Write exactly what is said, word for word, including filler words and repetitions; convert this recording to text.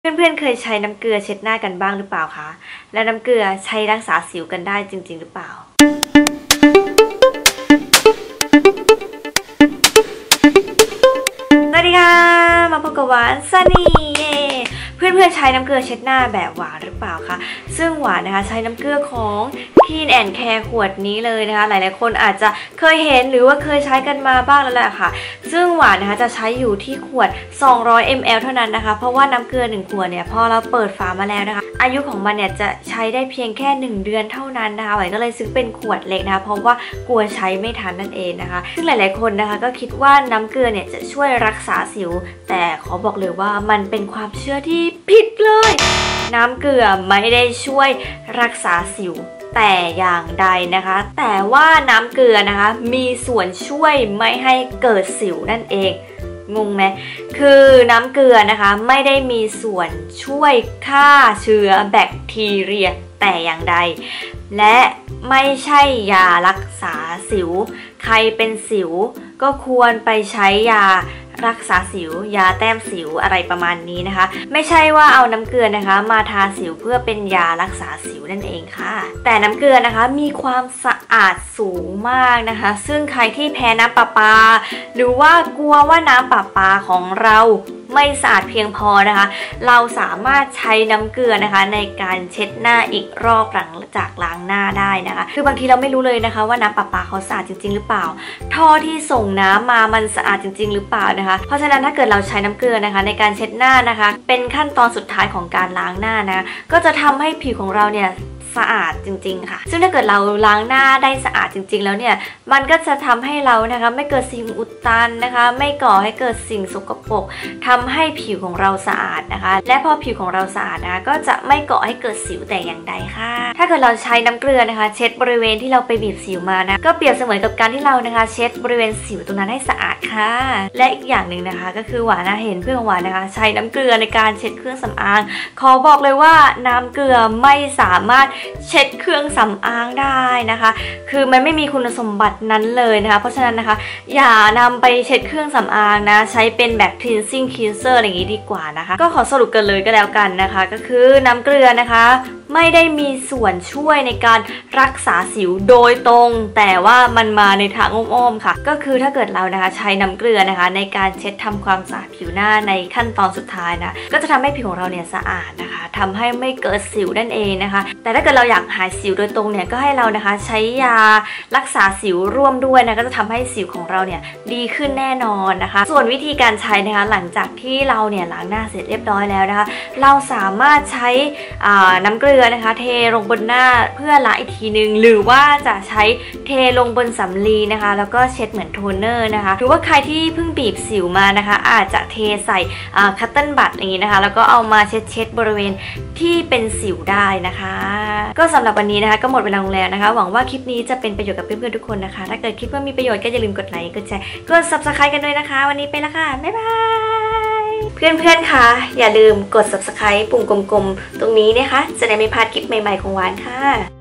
เพื่อนๆเคยใช้น้ำเกลือเช็ดหน้ากันบ้างหรือเปล่าคะและน้ำเกลือใช้รักษาสิวกันได้จริงๆหรือเปล่าสวัสดีค่ะมาพบกับหวานซันนี่เพื่อนๆใช้น้ำเกลือเช็ดหน้าแบบหวานหรือเปล่าคะซึ่งหวานนะคะใช้น้ำเกลือของ Clean and Care ขวดนี้เลยนะคะหลายๆคนอาจจะเคยเห็นหรือว่าเคยใช้กันมาบ้างแล้วแหละค่ะซึ่งหวานนะคะจะใช้อยู่ที่ขวดสองร้อยมิลลิลิตร เท่านั้นนะคะเพราะว่าน้ำเกลือหนึ่งขวดเนี่ยพอเราเปิดฝามาแล้วนะคะอายุของมันเนี่ยจะใช้ได้เพียงแค่หนึ่งเดือนเท่านั้นนะคะหวานก็เลยซื้อเป็นขวดเล็กนะคะเพราะว่ากลัวใช้ไม่ทันนั่นเองนะคะซึ่งหลายๆคนนะคะก็คิดว่าน้ำเกลือเนี่ยจะช่วยรักษาสิวแต่ขอบอกเลยว่ามันเป็นความเชื่อที่ผิดเลยน้ำเกลือไม่ได้ช่วยรักษาสิวแต่อย่างใดนะคะแต่ว่าน้ำเกลือนะคะมีส่วนช่วยไม่ให้เกิดสิวนั่นเองงงไหมคือน้ำเกลือนะคะไม่ได้มีส่วนช่วยฆ่าเชื้อแบคทีเรียแต่อย่างใดและไม่ใช่ยารักษาสิวใครเป็นสิวก็ควรไปใช้ยารักษาสิวยาแต้มสิวอะไรประมาณนี้นะคะไม่ใช่ว่าเอาน้ำเกลือนะคะมาทาสิวเพื่อเป็นยารักษาสิวนั่นเองค่ะแต่น้ำเกลือนะคะมีความสะอาดสูงมากนะคะซึ่งใครที่แพ้น้ำประปาหรือว่ากลัวว่าน้ำประปาของเราไม่สะอาดเพียงพอนะคะเราสามารถใช้น้ำเกลือนะคะในการเช็ดหน้าอีกรอบหลังจากล้างหน้าได้นะคะคือบางทีเราไม่รู้เลยนะคะว่าน้ำประปาเขาสะอาดจริงๆหรือเปล่าท่อที่ส่งน้ำมามันสะอาดจริงๆหรือเปล่านะคะเพราะฉะนั้นถ้าเกิดเราใช้น้ำเกลือนะคะในการเช็ดหน้านะคะเป็นขั้นตอนสุดท้ายของการล้างหน้านะก็จะทำให้ผิวของเราเนี่ยสะอาดจริงๆค่ะซึ่งถ้าเกิดเราล้างหน้าได้สะอาดจริงๆแล้วเนี่ยมันก็จะทำให้เรานะคะไม่เกิดสิ่งอุดตันนะคะไม่ก่อให้เกิดสิ่งสกปรกทำให้ผิวของเราสะอาดนะคะและพอผิวของเราสะอาดนะคะก็จะไม่ก่อให้เกิดสิวแต่อย่างใดค่ะถ้าเกิดเราใช้น้ำเกลือนะคะเช็ดบริเวณที่เราไปบีบสิวมานะก็เปรียบเสมือนกับการที่เรานะคะเช็ดบริเวณสิวตรงนั้นให้สะอาดค่ะและอีกอย่างหนึ่งนะคะก็คือหวานนะเห็นเพื่อนของหวานนะคะใช้น้ำเกลือในการเช็ดเครื่องสำอางขอบอกเลยว่าน้ำเกลือไม่สามารถเช็ดเครื่องสำอางได้นะคะคือมันไม่มีคุณสมบัตินั้นเลยนะคะเพราะฉะนั้นนะคะอย่านำไปเช็ดเครื่องสำอางนะใช้เป็นแบบ cleansing cleanser อะไรอย่างนี้ดีกว่านะคะก็ขอสรุปกันเลยก็แล้วกันนะคะก็คือน้ำเกลือนะคะไม่ได้มีส่วนช่วยในการรักษาสิวโดยตรงแต่ว่ามันมาในทางอ้อมๆค่ะก็คือถ้าเกิดเรานะคะใช้น้ำเกลือนะคะในการเช็ดทำความสะอาดผิวหน้าในขั้นตอนสุดท้ายนะก็จะทำให้ผิวของเราเนี่ยสะอาดนะคะทำให้ไม่เกิดสิวนั่นเองนะคะแต่ถ้าเกิดเราอยากหายสิวโดยตรงเนี่ยก็ให้เรานะคะใช้ยารักษาสิวร่วมด้วยนะก็จะทำให้สิวของเราเนี่ยดีขึ้นแน่นอนนะคะส่วนวิธีการใช้นะคะหลังจากที่เราเนี่ยล้างหน้าเสร็จเรียบร้อยแล้วนะคะเราสามารถใช้น้ำเกลือนะคะเทลงบนหน้าเพื่อล้างอีกทีนึงหรือว่าจะใช้เทลงบนสำลีนะคะแล้วก็เช็ดเหมือนโทนเนอร์นะคะหรือว่าใครที่เพิ่งบีบสิวมานะคะอาจจะเทใส่คัตเติ้ลบัตอย่างนี้นะคะแล้วก็เอามาเช็ดเช็ดบริเวณที่เป็นสิวได้นะคะก็สำหรับวันนี้นะคะก็หมดเวลาลงแล้วนะคะหวังว่าคลิปนี้จะเป็นประโยชน์กับเพื่อนๆทุกคนนะคะถ้าเกิดคิดว่ามีประโยชน์ก็อย่าลืมกดไลค์กดแชร์กด ซับสไครบ์ กันด้วยนะคะวันนี้ไปแล้วค่ะบ๊ายบายเพื่อนๆคะอย่าลืมกด ซับสไครบ์ ปุ่มกลมๆตรงนี้นะคะจะได้ไม่พลาดคลิปใหม่ๆของหวานค่ะ